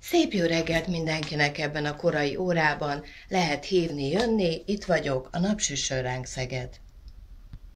Szép jó reggelt mindenkinek ebben a korai órában. Lehet hívni, jönni, itt vagyok, a Napsüssön ránk Szeged.